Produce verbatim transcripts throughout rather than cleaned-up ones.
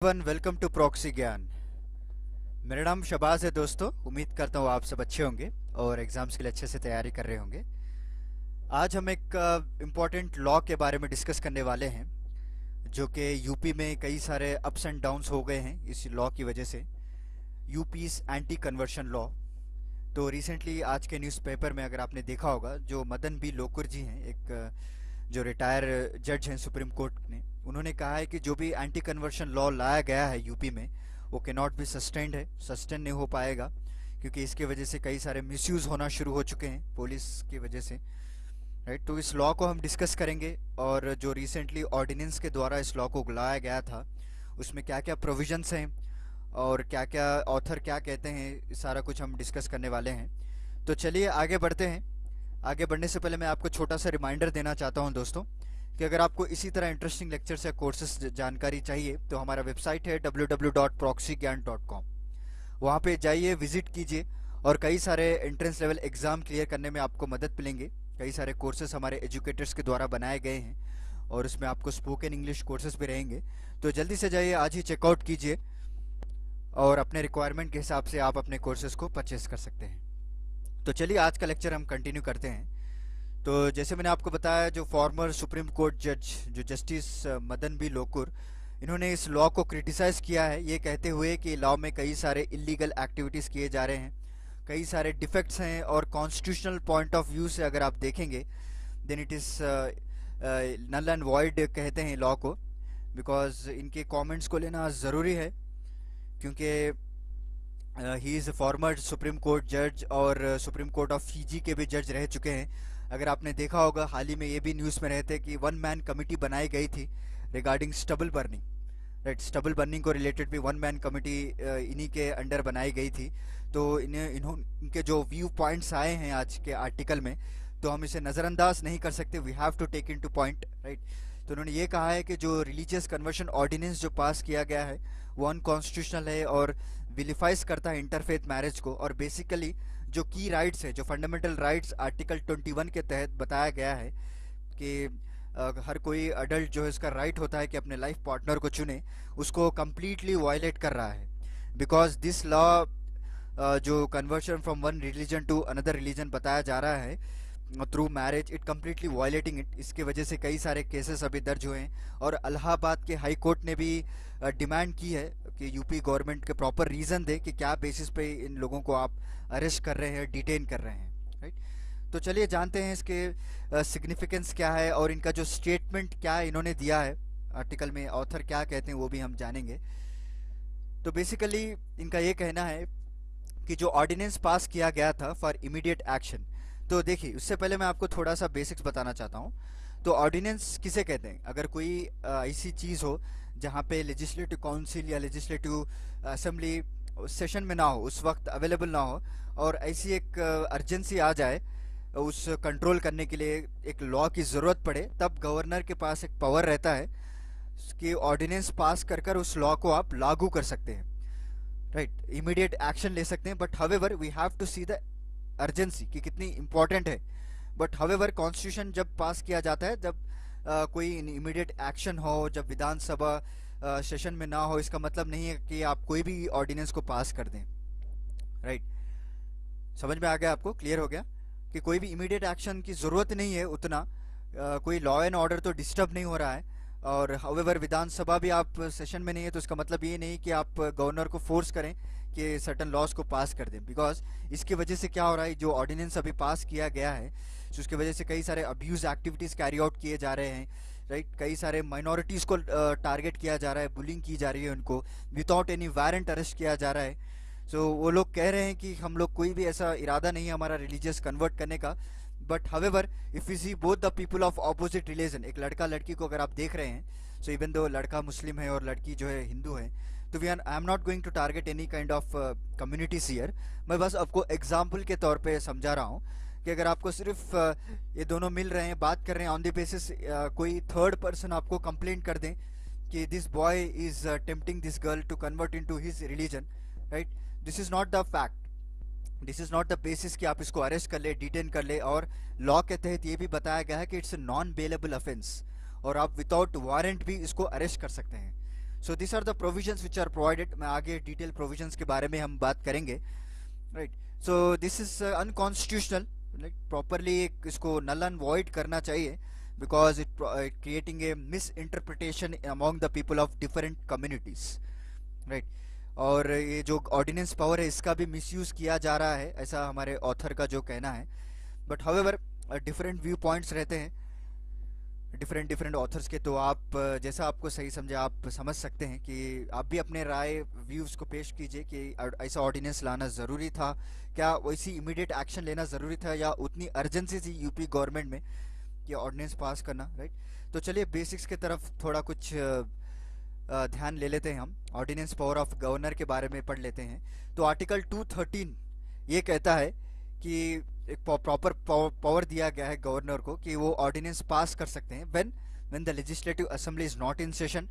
One welcome to proxy ज्ञान। मेरा नाम शबाज है दोस्तों। उम्मीद करता हूँ आप सब अच्छे होंगे और एग्जाम्स के लिए अच्छे से तैयारी कर रहे होंगे। आज हम एक इम्पॉर्टेंट लॉ के बारे में डिस्कस करने वाले हैं, जो कि यूपी में कई सारे अप्स एंड डाउन्स हो गए हैं इस लॉ की वजह से। UP's anti conversion law. तो रिसेंटली आज के न्यूज़पेपर में अगर आपने देखा होगा, जो मदन बी लोकुर जी हैं, एक जो रिटायर जज हैं सुप्रीम कोर्ट ने, उन्होंने कहा है कि जो भी एंटी कन्वर्शन लॉ लाया गया है यूपी में वो कैन नॉट बी सस्टेन्ड है, सस्टेन नहीं हो पाएगा, क्योंकि इसके वजह से कई सारे मिसयूज़ होना शुरू हो चुके हैं पुलिस की वजह से। राइट, तो इस लॉ को हम डिस्कस करेंगे और जो रिसेंटली ऑर्डिनेंस के द्वारा इस लॉ को लाया गया था उसमें क्या क्या प्रोविजंस हैं और क्या क्या ऑथर क्या कहते हैं, सारा कुछ हम डिस्कस करने वाले हैं। तो चलिए आगे बढ़ते हैं। आगे बढ़ने से पहले मैं आपको छोटा सा रिमाइंडर देना चाहता हूं दोस्तों कि अगर आपको इसी तरह इंटरेस्टिंग लेक्चर्स या कोर्सेज जानकारी चाहिए तो हमारा वेबसाइट है W W W dot proxy Gyan dot com. वहाँ पे जाइए, विजिट कीजिए और कई सारे एंट्रेंस लेवल एग्ज़ाम क्लियर करने में आपको मदद मिलेंगे। कई सारे कोर्सेज हमारे एजुकेटर्स के द्वारा बनाए गए हैं और उसमें आपको स्पोकन इंग्लिश कोर्सेज भी रहेंगे। तो जल्दी से जाइए, आज ही चेकआउट कीजिए और अपने रिक्वायरमेंट के हिसाब से आप अपने कोर्सेज को परचेस कर सकते हैं। तो चलिए आज का लेक्चर हम कंटिन्यू करते हैं। तो जैसे मैंने आपको बताया, जो फॉर्मर सुप्रीम कोर्ट जज जो जस्टिस मदन बी लोकुर, इन्होंने इस लॉ को क्रिटिसाइज़ किया है, ये कहते हुए कि लॉ में कई सारे इलीगल एक्टिविटीज़ किए जा रहे हैं, कई सारे डिफेक्ट्स हैं और कॉन्स्टिट्यूशनल पॉइंट ऑफ व्यू से अगर आप देखेंगे then it is null and void कहते हैं लॉ को। बिकॉज इनके कमेंट्स को लेना ज़रूरी है, क्योंकि he is former Supreme Court जज और सुप्रीम कोर्ट ऑफ फीजी के भी जज रह चुके हैं। अगर आपने देखा होगा, हाल ही में ये भी न्यूज़ में रहते कि वन मैन कमिटी बनाई गई थी regarding stubble burning. Right, stubble burning को रिलेटेड भी वन मैन कमिटी इन्हीं के अंडर बनाई गई थी। तो इन्हें इन्हों इनके जो व्यू पॉइंट्स आए हैं आज के आर्टिकल में, तो हम इसे नज़रअंदाज नहीं कर सकते, we have to take into point. Right, तो उन्होंने ये कहा है कि जो रिलीजियस कन्वर्शन ऑर्डिनेंस जो पास किया गया है वो अनकॉन्स्टिट्यूशनल है और विलिफाइज करता है इंटरफेथ मैरिज को। और बेसिकली जो की राइट्स है, जो फंडामेंटल राइट्स आर्टिकल इक्कीस के तहत बताया गया है कि आ, हर कोई अडल्ट जो है इसका राइट होता है कि अपने लाइफ पार्टनर को चुने, उसको कम्प्लीटली वायलेट कर रहा है। बिकॉज दिस लॉ जो conversion from one religion to another religion बताया जा रहा है through marriage, it completely violating it. इसके वजह से कई सारे केसेस अभी दर्ज हुए हैं और इलाहाबाद के हाई कोर्ट ने भी डिमांड की है कि यूपी गवर्नमेंट के प्रॉपर रीज़न दे कि क्या बेसिस पे इन लोगों को आप अरेस्ट कर रहे हैं, डिटेन कर रहे हैं। राइट, तो चलिए जानते हैं इसके सिग्निफिकेंस uh, क्या है और इनका जो स्टेटमेंट क्या इन्होंने दिया है आर्टिकल में, ऑथर क्या कहते हैं वो भी हम जानेंगे। तो बेसिकली इनका ये कहना है कि जो ऑर्डिनेंस पास किया गया था फॉर इमीडिएट एक्शन, तो देखिए उससे पहले मैं आपको थोड़ा सा बेसिक्स बताना चाहता हूँ। तो ऑर्डिनेंस किसे कहते हैं? अगर कोई ऐसी चीज़ हो जहाँ पे लेजिस्लेटिव काउंसिल या लेजिस्लेटिव असेंबली सेशन में ना हो, उस वक्त अवेलेबल ना हो, और ऐसी एक अर्जेंसी आ जाए उस कंट्रोल करने के लिए, एक लॉ की ज़रूरत पड़े, तब गवर्नर के पास एक पावर रहता है कि ऑर्डिनेंस पास कर कर उस लॉ को आप लागू कर सकते हैं। राइट, इमीडिएट एक्शन ले सकते हैं। But however we have to see the urgency कि कितनी इंपॉर्टेंट है। बट हावेवर कॉन्स्टिट्यूशन जब पास किया जाता है, जब आ, कोई इमीडिएट एक्शन हो, जब विधानसभा सेशन में ना हो, इसका मतलब नहीं है कि आप कोई भी ऑर्डिनेंस को पास कर दें। राइट, समझ में आ गया आपको? क्लियर हो गया कि कोई भी इमीडिएट एक्शन की ज़रूरत नहीं है उतना। आ, कोई लॉ एंड ऑर्डर तो डिस्टर्ब नहीं हो रहा है। और हावेवर विधानसभा भी आप सेशन में नहीं है, तो इसका मतलब ये नहीं कि आप गवर्नर को फोर्स करें कि सर्टन लॉज को पास कर दें। बिकॉज इसकी वजह से क्या हो रहा है, जो ऑर्डिनेंस अभी पास किया गया है तो उसकी वजह से कई सारे अब्यूज़ एक्टिविटीज़ कैरी आउट किए जा रहे हैं। राइट, कई सारे माइनॉरिटीज़ को टारगेट किया जा रहा है, बुलिंग की जा रही है, उनको विदाउट एनी वारंट अरेस्ट किया जा रहा है। सो so, वो लोग कह रहे हैं कि हम लोग कोई भी ऐसा इरादा नहीं है हमारा रिलीजियस कन्वर्ट करने का। But however if you see both the people of opposite religion, एक लड़का लड़की को अगर आप देख रहे हैं, सो इवन दो लड़का मुस्लिम है और लड़की जो है हिंदू है, तो we are I am not going to target any kind of communities here. मैं बस आपको एग्जाम्पल के तौर पे समझा रहा हूँ कि अगर आपको सिर्फ uh, ये दोनों मिल रहे हैं, बात कर रहे हैं, ऑन द बेसिस कोई थर्ड पर्सन आपको कंप्लेन कर दें कि this boy is tempting this girl to convert into his religion, right, this is not the fact, this is not the basis कि आप इसको अरेस्ट कर ले, डिटेन कर ले। और लॉ के तहत ये भी बताया गया है कि इट्स नॉन बेलेबल ऑफेंस और आप विदाउट वारंट भी इसको अरेस्ट कर सकते हैं। So this are the provisions which are provided. मैं आगे डिटेल प्रोविजंस के बारे में हम बात करेंगे, right. So this is unconstitutional, like properly इसको नल एंड वॉइड करना चाहिए, because it creating a misinterpretation among the people of different communities, right. और ये जो ऑर्डिनेंस पावर है इसका भी मिसयूज किया जा रहा है, ऐसा हमारे ऑथर का जो कहना है। But however different view points रहते हैं डिफरेंट डिफरेंट ऑथर्स के, तो आप अ, जैसा आपको सही समझे आप समझ सकते हैं कि आप भी अपने राय व्यूज़ को पेश कीजिए कि अ- ऐसा ऑर्डिनेंस लाना ज़रूरी था क्या, वैसी इमीडिएट एक्शन लेना ज़रूरी था, या उतनी अर्जेंसी थी यूपी गवर्नमेंट में कि ऑर्डिनेंस पास करना, राइट। तो चलिए बेसिक्स की तरफ थोड़ा कुछ अ, अ, ध्यान ले लेते हैं। हम ऑर्डिनेंस पावर ऑफ गवर्नर के बारे में पढ़ लेते हैं। तो आर्टिकल टू थर्टीन ये कहता है कि एक प्रॉपर पावर दिया गया है गवर्नर को कि वो ऑर्डिनेंस पास कर सकते हैं when when the legislative assembly is not in session,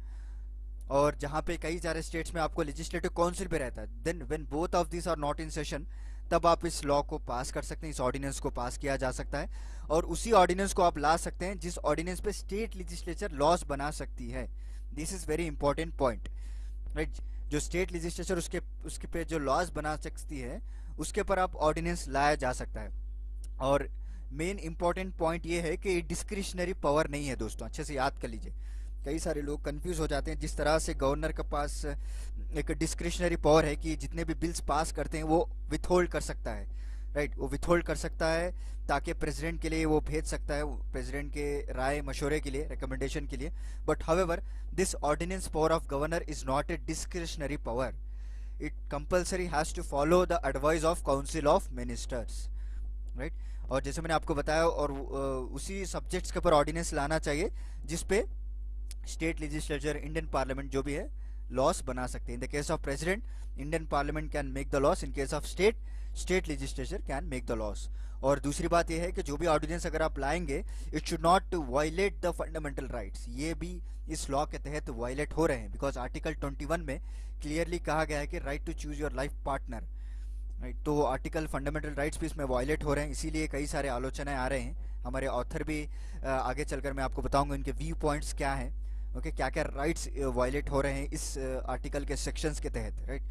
और जहाँ पे कई सारे स्टेट्स में आपको लेजिस्लेटिव काउंसिल पे रहता है, then when both of this are not in session, तब आप इस लॉ को पास कर सकते हैं, इस ऑर्डिनेंस को पास किया जा सकता है। और उसी ऑर्डिनेंस को आप ला सकते हैं जिस ऑर्डिनेंस पे स्टेट लेजिस्लेचर लॉज बना सकती है। This is very important point, right. जो स्टेट लेजिस्लेचर उसके उसके पे जो लॉज बना सकती है उसके पर आप ऑर्डिनेंस लाया जा सकता है। और मेन इंपॉर्टेंट पॉइंट ये है कि डिस्क्रिशनरी पावर नहीं है दोस्तों, अच्छे से याद कर लीजिए। कई सारे लोग कंफ्यूज हो जाते हैं, जिस तरह से गवर्नर के पास एक डिस्क्रिशनरी पावर है कि जितने भी बिल्स पास करते हैं वो विथहोल्ड कर सकता है, राइट। वो विथहोल्ड कर सकता है ताकि प्रेसिडेंट के लिए वो भेज सकता है, प्रेसिडेंट के राय मशवरे के लिए, रिकमेंडेशन के लिए। But however this ordinance power of governor is not a discretionary power, it compulsory has to follow the advice of council of ministers, right. और जैसे मैंने आपको बताया, और अ, उसी सब्जेक्ट्स के ऊपर ऑर्डिनेंस लाना चाहिए जिसपे स्टेट लेजिस्लेचर, इंडियन पार्लियामेंट जो भी है, लॉस बना सकते हैं। In the case of president, Indian parliament can make the laws, in case of state, state legislature can make the laws. और दूसरी बात यह है कि जो भी ऑर्डिनेंस अगर आप लाएंगे, it should not violate the fundamental rights. ये भी इस लॉ के तहत वायलेट हो रहे हैं, बिकॉज आर्टिकल ट्वेंटी वन में क्लियरली कहा गया है कि right to choose your life partner, right. तो आर्टिकल फंडामेंटल राइट्स भी इसमें वायलेट हो रहे हैं, इसीलिए कई सारे आलोचनाएं आ रहे हैं। हमारे ऑथर भी अ, आगे चलकर मैं आपको बताऊंगा इनके व्यू पॉइंट्स क्या हैं, ओके, क्या क्या राइट्स वायलेट हो रहे हैं इस आर्टिकल के सेक्शंस के तहत, राइट।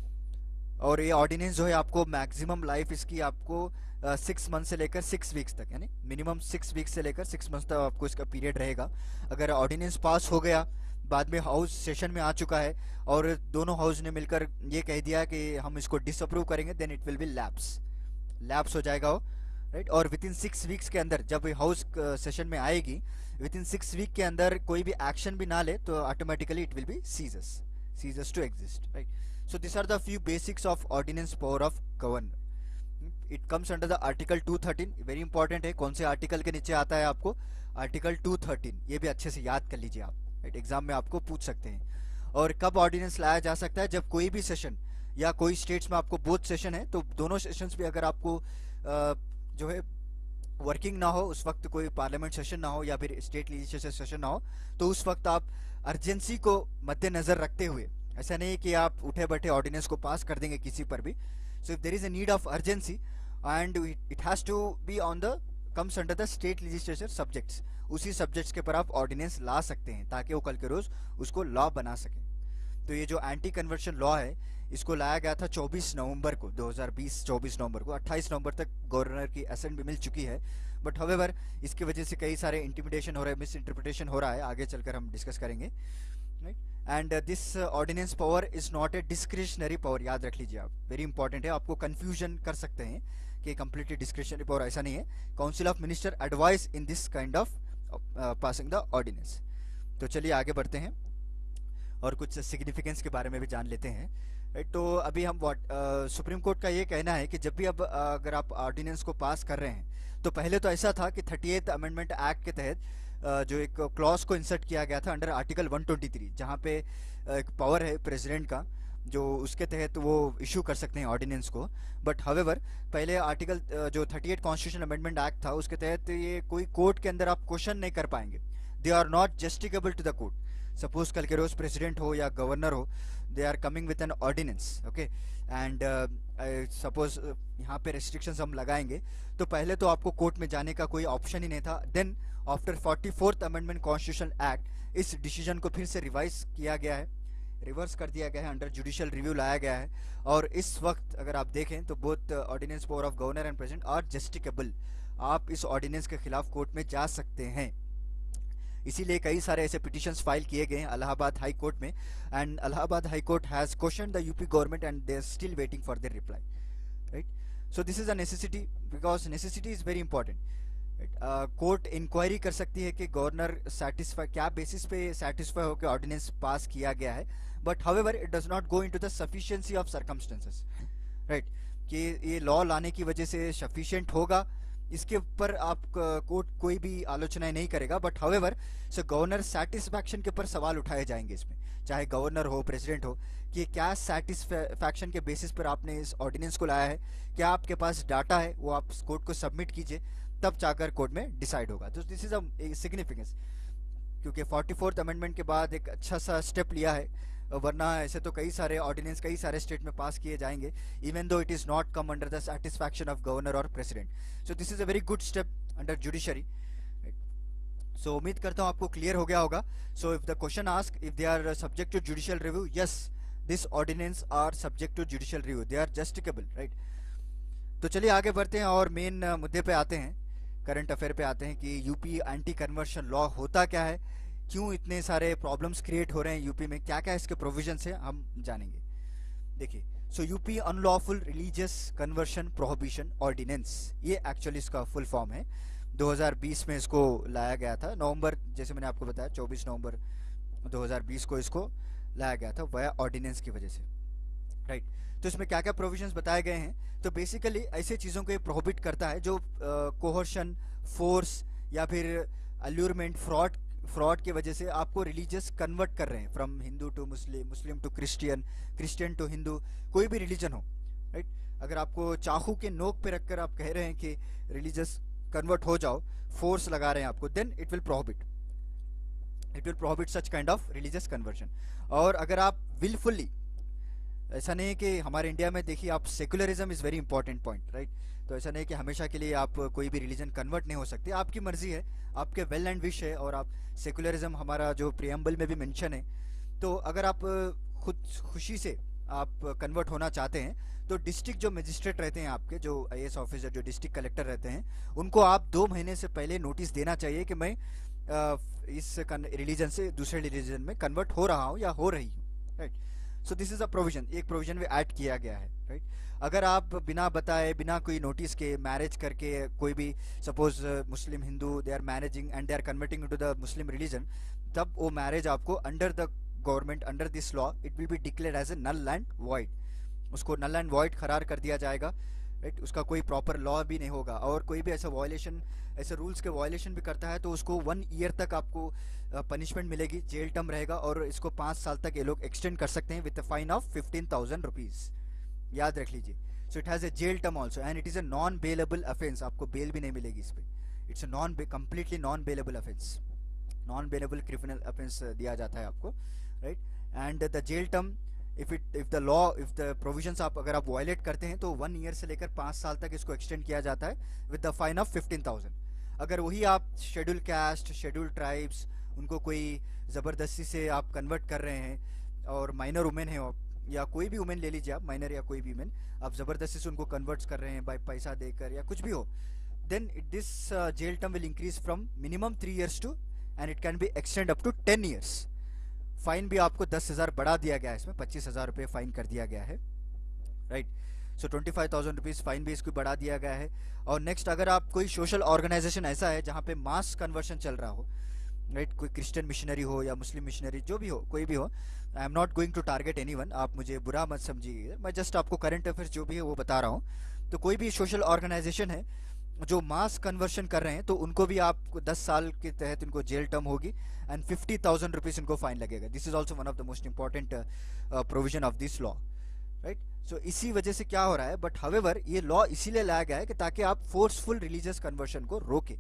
और ये ऑर्डिनेंस जो है आपको मैक्सिमम लाइफ इसकी आपको सिक्स मंथ से लेकर सिक्स वीक्स तक, यानी मिनिमम सिक्स वीक्स से लेकर सिक्स मंथ तक आपको इसका पीरियड रहेगा। अगर ऑर्डिनेंस पास हो गया, बाद में हाउस सेशन में आ चुका है और दोनों हाउस ने मिलकर ये कह दिया कि हम इसको डिसअप्रूव करेंगे, then it will be lapse, lapse हो जाएगा वो, राइट। और विद इन सिक्स वीक्स के अंदर जब हाउस सेशन में आएगी, विद इन सिक्स वीक के अंदर कोई भी एक्शन भी ना ले तो automatically it will be ceases ceases to exist, right. So this are the few basics of ordinance power of governor. It comes under the article two thirteen, very important है, कौन से आर्टिकल के नीचे आता है आपको, आर्टिकल टू थर्टीन। ये भी अच्छे से याद कर लीजिए आप, राइट, एग्जाम में आपको पूछ सकते हैं। और कब ऑर्डिनेंस लाया जा सकता है, जब कोई भी सेशन या कोई स्टेट्स में आपको बोथ सेशन है, तो दोनों सेशंस भी अगर आपको अ, जो है वर्किंग ना हो, उस वक्त कोई पार्लियामेंट सेशन ना हो या फिर स्टेट लेजिस्लेचर सेशन ना हो, तो उस वक्त आप अर्जेंसी को मद्देनजर रखते हुए, ऐसा नहीं कि आप उठे बैठे ऑर्डिनेंस को पास कर देंगे किसी पर भी। So if there is a need of urgency and it has to be on the comes under the state legislature subjects, उसी सब्जेक्ट्स के पर आप ऑर्डिनेंस ला सकते हैं ताकि वो कल के रोज उसको लॉ बना सके। तो ये जो एंटी कन्वर्शन लॉ है, इसको लाया गया था चौबीस नवंबर को, दो हज़ार बीस चौबीस नवंबर को। अट्ठाईस नवंबर तक गवर्नर की असेंट भी मिल चुकी है, बट हाउएवर इसकी वजह से कई सारे इंटिमिडेशन हो रहा है, मिस इंटरप्रिटेशन हो रहा है, आगे चलकर हम डिस्कस करेंगे, right. And this ordinance power is not a discretionary power, याद रख लीजिए आप, वेरी इंपॉर्टेंट है। आपको कंफ्यूजन कर सकते हैं कि कंप्लीटली डिस्क्रिशनरी पावर, ऐसा नहीं है। Council of minister advice in this kind of passing the ordinance. तो चलिए आगे बढ़ते हैं और कुछ सिग्निफिकेंस के बारे में भी जान लेते हैं, राइट। तो अभी हम व्हाट सुप्रीम कोर्ट का ये कहना है कि जब भी अब uh, अगर आप ऑर्डिनेंस को पास कर रहे हैं, तो पहले तो ऐसा था कि थर्टी एथ अमेंडमेंट एक्ट के तहत uh, जो एक क्लॉज को इंसर्ट किया गया था under article one twenty three, जहाँ पे uh, एक पावर है प्रेसिडेंट का, जो उसके तहत वो इशू कर सकते हैं ऑर्डिनेंस को। बट हाउएवर पहले आर्टिकल uh, जो thirty eighth constitution amendment act था, उसके तहत ये कोई कोर्ट के अंदर आप क्वेश्चन नहीं कर पाएंगे, they are not justiciable to the court. Suppose कल के रोज प्रेसिडेंट हो या गवर्नर हो, they are coming with an ordinance, okay, and suppose यहाँ पे रेस्ट्रिक्शंस हम लगाएंगे, तो पहले तो आपको कोर्ट में जाने का कोई ऑप्शन ही नहीं था। Then after forty fourth amendment constitution act, इस डिसीजन को फिर से रिवाइज किया गया है, रिवर्स कर दिया गया है, अंडर जुडिशियल रिव्यू लाया गया है। और इस वक्त अगर आप देखें तो both ordinance power of governor and president are justiciable. आप इस ऑर्डिनेंस के खिलाफ कोर्ट में जा सकते हैं। इसीलिए कई सारे ऐसे पिटिशंस फाइल किए गए हैं इलाहाबाद हाई कोर्ट में, and Allahabad High Court has questioned the UP government and they are still waiting for their reply, right. So this is a necessity, because necessity is very important. Court inquiry कर सकती है कि governor satisfy, क्या basis पे satisfy होकर ordinance pass किया गया है, but however it does not go into the sufficiency of circumstances, right, कि ये लॉ लाने की वजह से सफिशिएंट होगा, इसके ऊपर आप कोर्ट कोई भी आलोचना नहीं करेगा। But however so governor satisfaction के ऊपर सवाल उठाए जाएंगे इसमें, चाहे गवर्नर हो प्रेसिडेंट हो, कि क्या सेटिस्फैक्शन के बेसिस पर आपने इस ऑर्डिनेंस को लाया है, क्या आपके पास डाटा है, वो आप कोर्ट को सबमिट कीजिए, तब जाकर कोर्ट में डिसाइड होगा। तो दिस इज अ सिग्निफिकेंस, क्योंकि फोर्टी फोर्थ अमेंडमेंट के बाद एक अच्छा सा स्टेप लिया है, वरना ऐसे तो कई सारे ऑर्डिनेंस कई सारे स्टेट में पास किए जाएंगे, even though it is not come under the satisfaction of governor और president. So this is a very good step under judiciary. सो उम्मीद करता हूं आपको क्लियर हो गया होगा। So if the question ask if they are subject to judicial review, yes this ordinance are subject to judicial review, they are justiciable, right. तो चलिए आगे बढ़ते हैं और मेन मुद्दे पे आते हैं, करंट अफेयर पे आते हैं कि यूपी एंटी कन्वर्शन लॉ होता क्या है, क्यों इतने सारे प्रॉब्लम्स क्रिएट हो रहे हैं यूपी में, क्या क्या इसके प्रोविजंस है हम जानेंगे। देखिए, so UP unlawful religious conversion prohibition ordinance, ये एक्चुअली इसका फुल फॉर्म है। दो हज़ार बीस में इसको लाया गया था, नवंबर, जैसे मैंने आपको बताया चौबीस नवंबर दो हज़ार बीस को इसको लाया गया था वह ऑर्डिनेंस की वजह से, राइट। तो इसमें क्या क्या प्रोविजंस बताए गए हैं, तो बेसिकली ऐसे चीज़ों को ये प्रोहिबिट करता है जो कोहर्शन, फोर्स या फिर अल्यूरमेंट, फ्रॉड फ्रॉड की वजह से आपको रिलीजियस कन्वर्ट कर रहे हैं, from Hindu to Muslim, Muslim to Christian, Christian to Hindu, कोई भी रिलीजन हो, राइट। अगर आपको चाकू के नोक पे रखकर आप कह रहे हैं कि रिलीजियस कन्वर्ट हो जाओ, फोर्स लगा रहे हैं आपको, then it will prohibit it will prohibit such kind of religious conversion. और अगर आप विलफुली, ऐसा नहीं है कि हमारे इंडिया में देखिए आप, secularism is very important point, right. तो ऐसा नहीं कि हमेशा के लिए आप कोई भी रिलीजन कन्वर्ट नहीं हो सकते, आपकी मर्जी है, आपके वेल एंड विश है, और आप सेकुलरिज्म हमारा जो प्रियम्बल में भी मेंशन है, तो अगर आप खुद खुशी से आप कन्वर्ट होना चाहते हैं तो डिस्ट्रिक्ट जो मजिस्ट्रेट रहते हैं आपके, जो आई ए एस ऑफिसर, जो डिस्ट्रिक्ट कलेक्टर रहते हैं, उनको आप दो महीने से पहले नोटिस देना चाहिए कि मैं आ, इस रिलीजन से दूसरे रिलीजन में कन्वर्ट हो रहा हूँ या हो रही हूँ, right. So this is a provision, एक प्रोविजन में ऐड किया गया है, राइट। अगर आप बिना बताए, बिना कोई नोटिस के मैरिज करके, कोई भी suppose Muslim Hindu they are marrying and they are converting into the Muslim religion, तब वो मैरिज आपको under the government, under this law, it will be declared as a null and void, उसको null and void करार कर दिया जाएगा, right. उसका कोई प्रॉपर लॉ भी नहीं होगा, और कोई भी ऐसा वायलेशन, ऐसे रूल्स के वायलेशन भी करता है तो उसको वन ईयर तक आपको पनिशमेंट मिलेगी, जेल टर्म रहेगा, और इसको पाँच साल तक ये लोग एक्सटेंड कर सकते हैं with fine of fifteen thousand rupees, याद रख लीजिए। So it has a jail term also, and it is a non bailable offence, आपको बेल भी नहीं मिलेगी इस पर, it's a non completely non bailable offence, non bailable criminal offence दिया जाता है आपको, right. And the jail term, if it if the law, if the provisions आप अगर आप वायलेट करते हैं तो वन ईयर से लेकर पाँच साल तक इसको एक्सटेंड किया जाता है with the fine of fifteen thousand. अगर वही आप शेड्यूल कास्ट, शेड्यूल ट्राइब्स, उनको कोई ज़बरदस्ती से आप कन्वर्ट कर रहे हैं, और माइनर वुमेन है आप, या कोई भी वुमेन ले लीजिए आप, माइनर या कोई भी वुमेन, आप ज़बरदस्ती से उनको कन्वर्ट कर रहे हैं बाय पैसा देकर या कुछ भी हो, then this jail term will increase from minimum three years to, and it can be extend up to ten years. Fine भी आपको दस हज़ार बढ़ा दिया गया है, इसमें पच्चीस हज़ार रुपये फाइन कर दिया गया है, right. So twenty five thousand rupees fine भी इसको बढ़ा दिया गया है। और नेक्स्ट, अगर आप कोई सोशल ऑर्गेनाइजेशन ऐसा है जहाँ पे मास कन्वर्शन चल रहा हो, राइट, कोई क्रिश्चियन मिशनरी हो या मुस्लिम मिशनरी, जो भी हो, कोई भी हो, I am not going to target anyone, आप मुझे बुरा मत समझिए, मैं जस्ट आपको करंट अफेयर्स जो भी है वो बता रहा हूँ। तो कोई भी सोशल ऑर्गेनाइजेशन है जो मास कन्वर्शन कर रहे हैं, तो उनको भी आपको दस साल के तहत उनको जेल टर्म होगी, एंड फिफ्टी थाउजेंड रुपीज़ उनको फाइन लगेगा। This is also one of the most important provision of this law, right. So इसी वजह से क्या हो रहा है, बट हावेवर ये लॉ इसीलिए लाया गया है कि ताकि आप फोर्सफुल रिलीजियस कन्वर्शन को रोके।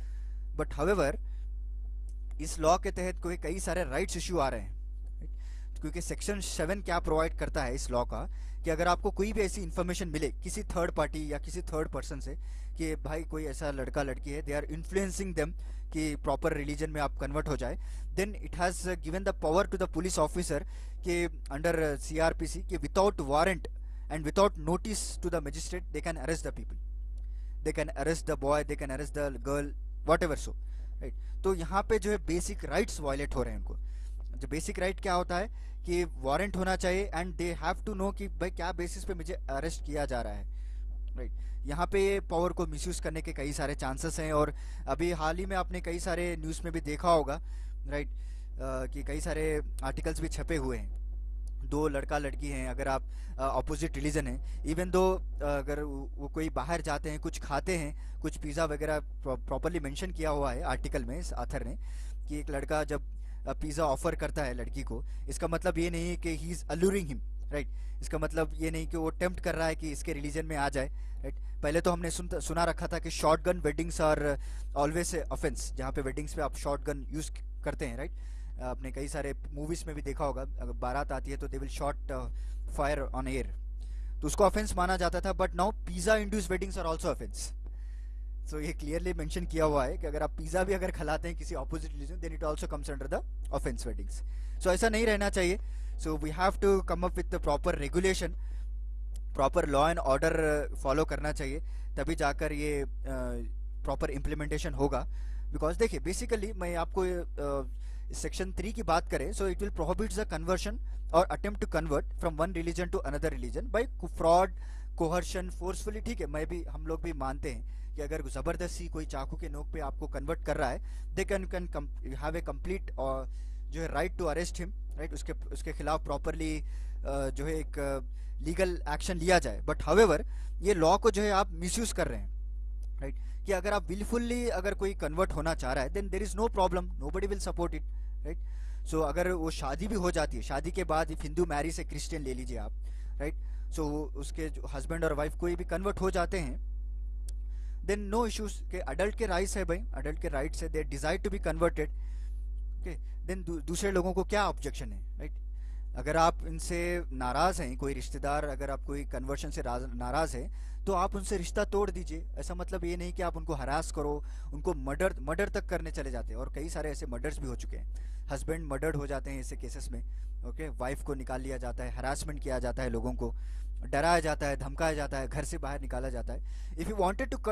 बट हावेवर इस लॉ के तहत कोई कई सारे राइट्स इश्यू आ रहे हैं, right? क्योंकि सेक्शन सेवन क्या प्रोवाइड करता है इस लॉ का, कि अगर आपको कोई भी ऐसी इन्फॉर्मेशन मिले किसी थर्ड पार्टी या किसी थर्ड पर्सन से कि भाई कोई ऐसा लड़का लड़की है, दे आर इन्फ्लुएंसिंग देम कि प्रॉपर रिलीजन में आप कन्वर्ट हो जाए, then it has given the power to the police officer कि अंडर सीआरपीसी कि without warrant and without notice to the magistrate they can arrest the people, they can arrest the boy, they can arrest the girl, whatever so, right. तो यहाँ पे जो है basic rights violate हो रहे हैं उनको। जो बेसिक राइट क्या होता है कि वारंट होना चाहिए and they have to know कि भाई क्या बेसिस पे मुझे अरेस्ट किया जा रहा है, राइट। यहाँ पे पावर को मिसयूज करने के कई सारे चांसेस हैं, और अभी हाल ही में आपने कई सारे न्यूज़ में भी देखा होगा, राइट, कि कई सारे आर्टिकल्स भी छपे हुए हैं। दो लड़का लड़की हैं, अगर आप अपोजिट रिलीजन है, इवन दो अगर वो कोई बाहर जाते हैं, कुछ खाते हैं, कुछ पिज़्ज़ा वगैरह प्रॉपरली मेंशन किया हुआ है आर्टिकल में इस ऑथर ने कि एक लड़का जब पिज़्ज़ा ऑफर करता है लड़की को, इसका मतलब ये नहीं कि he is alluring him, right. इसका मतलब ये नहीं कि वो टेम्प्ट कर रहा है कि इसके रिलीजन में आ जाए, राइट। पहले तो हमने सुन सुना रखा था कि shotgun weddings are always offence, जहाँ पे वेडिंग्स पे आप शॉर्ट गन यूज़ करते हैं, राइट। आपने कई सारे मूवीज़ में भी देखा होगा, अगर बारात आती है तो they will shot fire on air, तो उसको ऑफेंस माना जाता था। But now pizza induce weddings are also offence. So ये क्लियरली मेंशन किया हुआ है कि अगर आप पिज़्ज़ा भी अगर खिलाते हैं किसी opposite religion, then it also comes under the offence weddings. So ऐसा नहीं रहना चाहिए। So we have to come up with the proper regulation, proper law and order follow करना चाहिए, तभी जाकर ये प्रॉपर uh, इम्प्लीमेंटेशन होगा। बिकॉज देखिए बेसिकली मैं आपको सेक्शन uh, थ्री की बात करें, so it will prohibit the conversion और attempt to convert from one religion to another religion bye fraud, coercion, forcefully. ठीक है, मैं भी हम लोग भी मानते हैं कि अगर ज़बरदस्ती कोई चाकू के नोक पे आपको कन्वर्ट कर रहा है, they can can have a complete जो है right to arrest him, right. उसके उसके खिलाफ प्रॉपरली uh, जो है एक लीगल uh, एक्शन लिया जाए। बट हाउएवर ये लॉ को जो है आप मिसयूज कर रहे हैं, राइट, कि अगर आप विलफुल्ली अगर कोई कन्वर्ट होना चाह रहा है, then there is no problem, nobody will support it, right. So अगर वो शादी भी हो जाती है, शादी के बाद इफ हिंदू मैरी से क्रिश्चियन ले लीजिए आप, राइट, सो उसके जो हस्बैंड और वाइफ कोई भी कन्वर्ट हो जाते हैं, देन नो इश्यूज के अडल्ट के राइट्स है भाई, अडल्ट के राइट्स है, they desire to be converted, okay. Then दूसरे लोगों को क्या ऑब्जेक्शन है, राइट। अगर आप इनसे नाराज हैं, कोई रिश्तेदार अगर आप कोई कन्वर्शन से नाराज है, तो आप उनसे रिश्ता तोड़ दीजिए। ऐसा मतलब ये नहीं कि आप उनको हरास करो, उनको मर्डर मर्डर तक करने चले जाते हैं, और कई सारे ऐसे मर्डर्स भी हो चुके हैं। हस्बैंड मर्डर्ड हो जाते हैं ऐसे केसेस में, ओके। वाइफ को निकाल लिया जाता है, हरासमेंट किया जाता है, लोगों को डराया जाता है, धमकाया जाता है, घर से बाहर निकाला जाता है। इफ़ यू वांटेड टू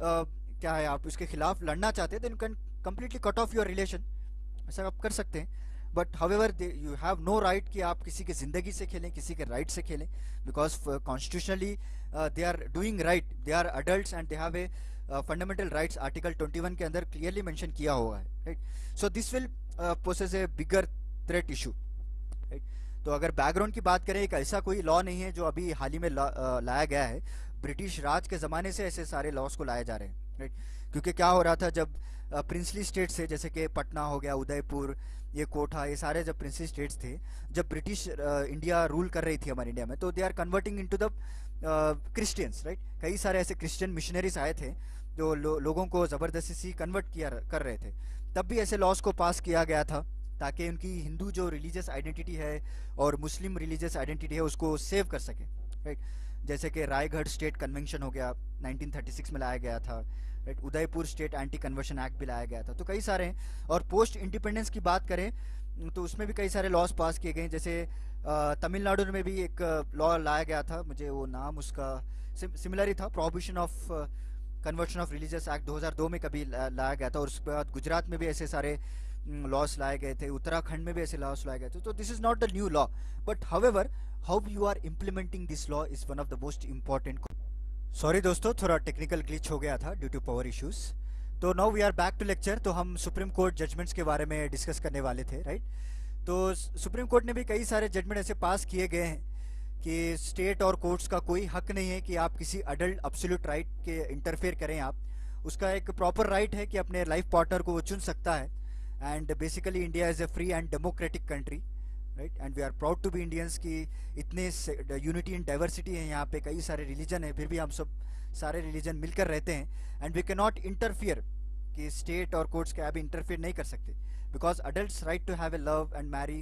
क्या है, आप उसके खिलाफ लड़ना चाहते हैं, then you can completely cut off your relation, ऐसा आप कर सकते हैं। But however you have no right कि आप किसी की ज़िंदगी से खेलें, किसी के राइट से खेलें, because constitutionally they are doing right, they are adults and they have a fundamental rights, article twenty one के अंदर क्लियरली मेंशन किया हुआ है, right. So this will poses a bigger threat issue, right. तो अगर background की बात करें, एक ऐसा कोई लॉ नहीं है जो अभी हाल ही में ला, uh, लाया गया है। ब्रिटिश राज के ज़माने से ऐसे सारे लॉस को लाए जा रहे हैं, राइट। क्योंकि क्या हो रहा था, जब प्रिंसली स्टेट से, जैसे कि पटना हो गया, उदयपुर, ये कोठा, ये सारे जब प्रिंसली स्टेट्स थे, जब ब्रिटिश इंडिया रूल कर रही थी हमारे इंडिया में, तो they are converting into the Christians, right. कई सारे ऐसे क्रिश्चियन मिशनरीज आए थे जो लो, लोगों को ज़बरदस्ती सी कन्वर्ट किया कर रहे थे। तब भी ऐसे लॉस को पास किया गया था ताकि उनकी हिंदू जो रिलीजियस आइडेंटिटी है और मुस्लिम रिलीजियस आइडेंटिटी है उसको सेव कर सके, राइट। जैसे कि रायगढ़ स्टेट कन्वेंशन हो गया, नाइनटीन थर्टी सिक्स में लाया गया था, right. Udaipur state anti conversion act भी लाया गया था। तो कई सारे हैं। और पोस्ट इंडिपेंडेंस की बात करें तो उसमें भी कई सारे लॉज पास किए गए, जैसे तमिलनाडु में भी एक लॉ लाया गया था, मुझे वो नाम उसका सिमिलर ही था, prohibition of conversion of religious act दो हज़ार दो में कभी लाया गया था। और उसके बाद गुजरात में भी ऐसे सारे लॉस लाए गए थे, उत्तराखंड में भी ऐसे लॉस लाए गए थे। तो this is not the new law, but however how you are implementing this law is one of the most important. Sorry दोस्तों, थोड़ा टेक्निकल ग्लिच हो गया था ड्यू टू पावर इश्यूज। तो now we are back to lecture. तो हम supreme court judgements के बारे में डिस्कस करने वाले थे, राइट। तो सुप्रीम कोर्ट ने भी कई सारे जजमेंट ऐसे पास किए गए हैं कि स्टेट और कोर्ट्स का कोई हक नहीं है कि आप किसी अडल्ट एब्सोल्यूट राइट के इंटरफेयर करें। आप उसका एक प्रॉपर राइट है कि अपने लाइफ पार्टनर को वो चुन सकता है। And basically India is a free and democratic country, right. And we are proud to be Indians की इतने यूनिटी एंड डाइवर्सिटी है यहाँ पे, कई सारे रिलीजन है, फिर भी हम सब सारे रिलीजन मिलकर रहते हैं। And we can not interfere कि स्टेट और कोर्ट्स क्या भी इंटरफियर नहीं कर सकते, because adults right to have a love and marry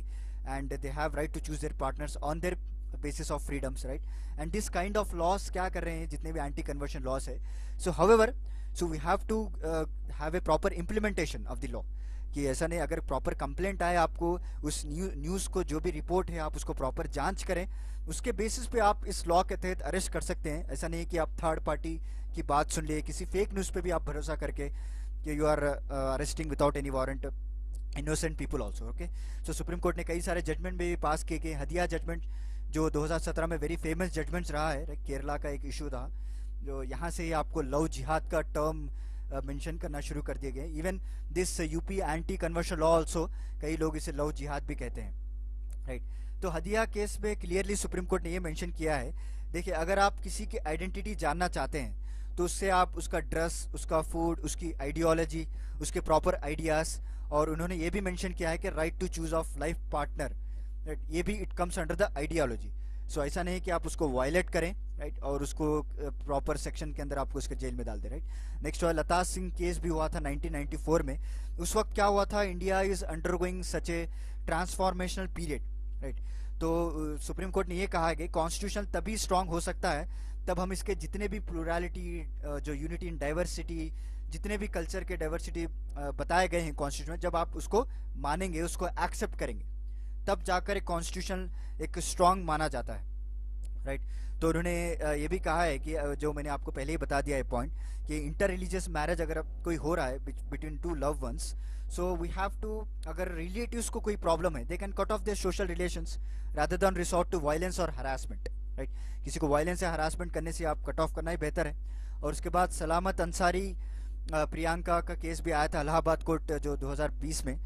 and they have right to choose their partners on their basis of freedoms, right? And this kind of laws क्या कर रहे हैं जितने भी anti conversion laws है, so however so we have to uh, have a proper implementation of the law, कि ऐसा नहीं अगर प्रॉपर कंप्लेंट आए आपको उस न्यू, न्यूज़ को जो भी रिपोर्ट है आप उसको प्रॉपर जांच करें, उसके बेसिस पे आप इस लॉ के तहत अरेस्ट कर सकते हैं। ऐसा नहीं कि आप थर्ड पार्टी की बात सुन लिए, किसी फेक न्यूज़ पे भी आप भरोसा करके कि you are arresting without any warrant innocent people also. Okay, so supreme court ने कई सारे जजमेंट भी पास किए कि हदिया जजमेंट जो दो हज़ार सत्रह में वेरी फेमस जजमेंट्स रहा है, केरला का एक इशू था जो यहाँ से ही आपको लव जिहाद का टर्म मेंशन uh, करना शुरू कर दिए गए। Even this UP anti conversion law also, कई लोग इसे लव जिहाद भी कहते हैं, राइट right? तो हदिया केस में क्लियरली सुप्रीम कोर्ट ने ये मेंशन किया है, देखिए अगर आप किसी की आइडेंटिटी जानना चाहते हैं तो उससे आप उसका ड्रेस, उसका फूड, उसकी आइडियोलॉजी, उसके प्रॉपर आइडियाज़, और उन्होंने ये भी मेंशन किया है कि right to choose of life partner, right, ये भी it comes under the ideology. So ऐसा नहीं कि आप उसको वायलेट करें, राइट right? और उसको प्रॉपर uh, सेक्शन के अंदर आपको उसके जेल में डाल दे, राइट right? नेक्स्ट हुआ लता सिंह केस भी हुआ था नाइनटीन नाइंटी फोर में। उस वक्त क्या हुआ था, India is undergoing such a transformational period, right. तो सुप्रीम uh, कोर्ट ने ये कहा है कि कॉन्स्टिट्यूशन तभी स्ट्रांग हो सकता है तब हम इसके जितने भी प्लूरलिटी, uh, जो यूनिटी इन डाइवर्सिटी, जितने भी कल्चर के डाइवर्सिटी uh, बताए गए हैं कॉन्स्टिट्यूशन में, जब आप उसको मानेंगे, उसको एक्सेप्ट करेंगे, तब जाकर एक कॉन्स्टिट्यूशन एक स्ट्रांग माना जाता है, राइट right? तो उन्होंने ये भी कहा है कि जो मैंने आपको पहले ही बता दिया है पॉइंट, कि इंटर रिलीजियस मैरिज अगर कोई हो रहा है between two love ones, so we have to, अगर रिलेटिव्स को कोई प्रॉब्लम है, they can cut off their social relations rather than resort to violence और हरासमेंट, राइट। किसी को वायलेंस या हरासमेंट करने से आप कट ऑफ करना ही बेहतर है। और उसके बाद सलामत अंसारी प्रियंका का केस भी आया था इलाहाबाद कोर्ट जो दो हज़ार बीस में,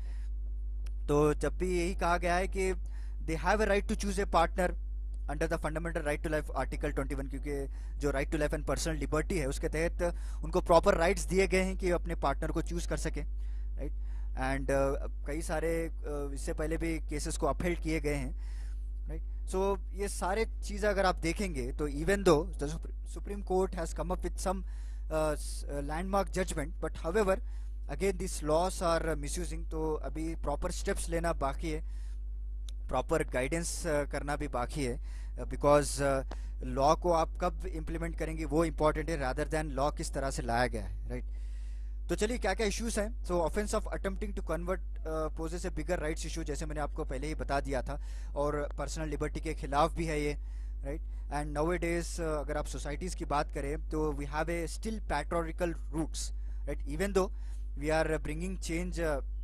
तो जब भी यही कहा गया है कि they have a right to choose a partner under the fundamental right to life article इक्कीस, क्योंकि जो right to life and personal liberty है उसके तहत उनको प्रॉपर राइट्स दिए गए हैं कि अपने पार्टनर को चूज कर सके, राइट। एंड कई सारे uh, इससे पहले भी केसेस को अपहेल्ड किए गए हैं, राइट। सो ये सारे चीज़ें अगर आप देखेंगे तो even though supreme court has come up with some landmark judgement, but however again this laws are misusing, तो अभी प्रॉपर स्टेप्स लेना बाकी है, प्रॉपर गाइडेंस uh, करना भी बाकी है, बिकॉज लॉ को आप कब इम्प्लीमेंट करेंगे वो इम्पॉर्टेंट है रादर देन लॉ किस तरह से लाया गया है, राइट right? तो चलिए क्या क्या इश्यूज हैं। So offence of attempting to convert poses a bigger rights issue, जैसे मैंने आपको पहले ही बता दिया था, और पर्सनल लिबर्टी के खिलाफ भी है ये, राइट। एंड नाउ डेज अगर आप सोसाइटीज़ की बात करें तो we have a still patriarchal roots, right, even though we are bringing change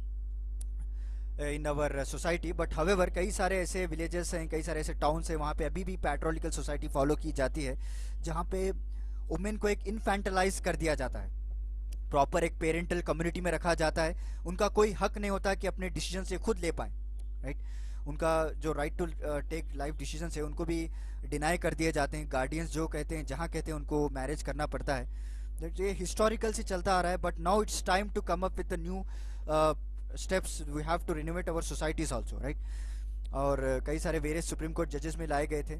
in our society, but however कई सारे ऐसे विलेजेस हैं, कई सारे ऐसे टाउन्स हैं वहाँ पे अभी भी पैट्रियार्कल सोसाइटी फॉलो की जाती है, जहाँ पे वुमेन को एक इनफेंटलाइज कर दिया जाता है, प्रॉपर एक पेरेंटल कम्युनिटी में रखा जाता है, उनका कोई हक नहीं होता कि अपने डिसीजन से खुद ले पाए, राइट। उनका जो right to take life decision है उनको भी डिनाई कर दिए जाते हैं, गार्डियंस जो कहते हैं, जहाँ कहते हैं उनको मैरिज करना पड़ता है। ये हिस्टोरिकल से चलता आ रहा है, but now it's time to come up with the new steps, we have to renovate our societies also, right. और uh, कई सारे वेरियस सुप्रीम कोर्ट जजेस में लाए गए थे,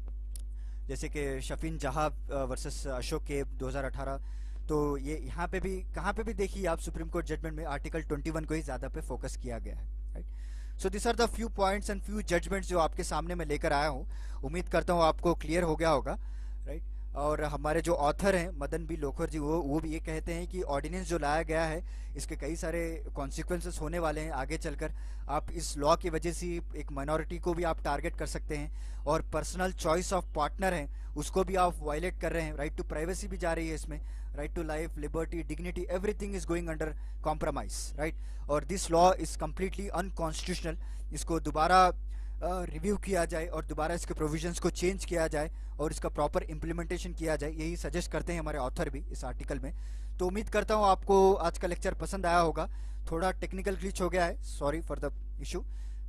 जैसे कि शफीन जहाँ वर्सेस अशोक केब दो हज़ार अठारह, तो ये यहाँ पे भी कहाँ पे भी देखिए आप सुप्रीम कोर्ट जजमेंट में आर्टिकल इक्कीस को ही ज़्यादा पे फोकस किया गया है, right. So this are the few points and few judgements जो आपके सामने मैं लेकर आया हूँ, उम्मीद करता हूँ आपको क्लियर हो गया होगा, राइट। और हमारे जो ऑथर हैं मदन बी लोखर जी, वो वो भी ये कहते हैं कि ऑर्डिनेंस जो लाया गया है इसके कई सारे कॉन्सिक्वेंसेस होने वाले हैं आगे चलकर, आप इस लॉ की वजह से एक माइनॉरिटी को भी आप टारगेट कर सकते हैं, और पर्सनल चॉइस ऑफ पार्टनर हैं उसको भी आप वायलेट कर रहे हैं, राइट टू प्राइवेसी भी जा रही है इसमें, right to life, liberty, dignity, everything is going under compromise, right. और this law is completely unconstitutional, इसको दोबारा रिव्यू uh, किया जाए और दोबारा इसके प्रोविजंस को चेंज किया जाए और इसका प्रॉपर इम्प्लीमेंटेशन किया जाए, यही सजेस्ट करते हैं हमारे ऑथर भी इस आर्टिकल में। तो उम्मीद करता हूँ आपको आज का लेक्चर पसंद आया होगा, थोड़ा टेक्निकल ग्लिच हो गया है, sorry for the issue,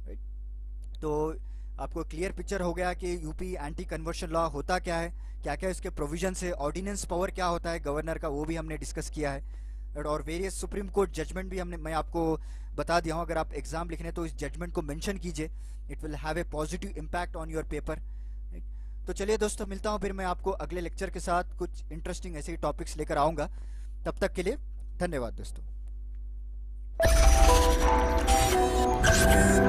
right. तो आपको क्लियर पिक्चर हो गया कि यूपी एंटी कन्वर्शन लॉ होता क्या है, क्या क्या इसके प्रोविजंस है, ऑर्डिनेंस पावर क्या होता है गवर्नर का, वो भी हमने डिस्कस किया है, और वेरियस सुप्रीम कोर्ट जजमेंट भी हमने मैं आपको बता दिया हूँ। अगर आप एग्जाम लिखने तो इस जजमेंट को मेंशन कीजिए, it will have a positive impact on your paper. तो चलिए दोस्तों, मिलता हूँ फिर मैं आपको अगले लेक्चर के साथ, कुछ इंटरेस्टिंग ऐसे ही टॉपिक्स लेकर आऊँगा। तब तक के लिए धन्यवाद दोस्तों।